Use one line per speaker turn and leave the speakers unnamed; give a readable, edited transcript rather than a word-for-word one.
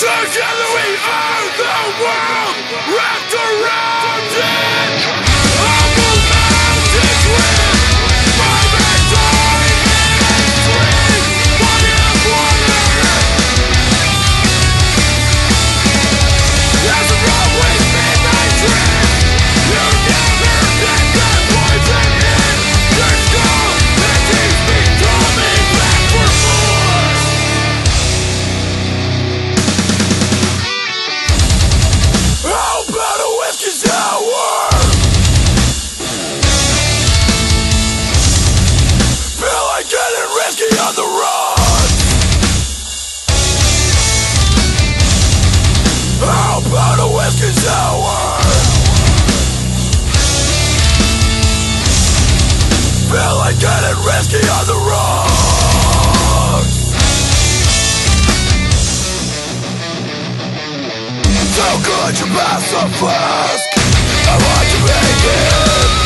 Together we own the world, wrapped around it. Humble mountains with momentary stream, body of water. As a road with midnight dream, you never get that poison in your skull that keeps me coming back for more. How about a whiskey sour? Feel like getting risky on the run. How about a whiskey sour? Feel like getting risky on the run. So could you pass the flask? I want to make it